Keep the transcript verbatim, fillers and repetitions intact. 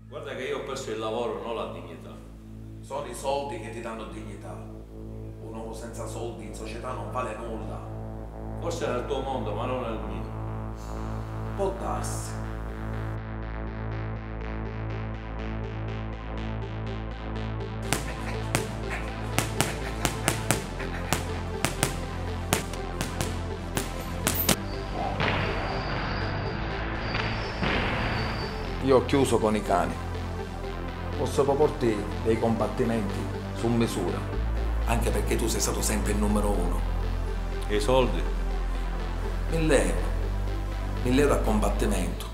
Guarda che io ho perso il lavoro, non la dignità. Sono i soldi che ti danno dignità. Un uomo senza soldi in società non vale nulla. Forse nel tuo mondo, ma non nel mio. Può darsi. Io ho chiuso con i cani. Posso proporti dei combattimenti su misura, anche perché tu sei stato sempre il numero uno. E i soldi? Mille euro. Mille euro a combattimento.